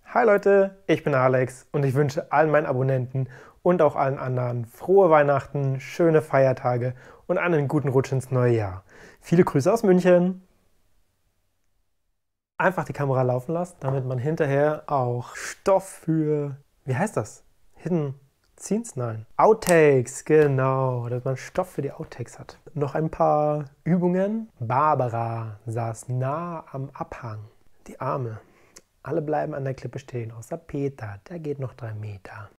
Hi Leute, ich bin Alex und ich wünsche allen meinen Abonnenten und auch allen anderen frohe Weihnachten, schöne Feiertage und einen guten Rutsch ins neue Jahr. Viele Grüße aus München. Einfach die Kamera laufen lassen, damit man hinterher auch Stoff für, wie heißt das? Hidden Scenes? Nein. Outtakes, genau, dass man Stoff für die Outtakes hat. Noch ein paar Übungen. Barbara saß nah am Abhang. Die Arme. Alle bleiben an der Klippe stehen, außer Peter, der geht noch 3 Meter.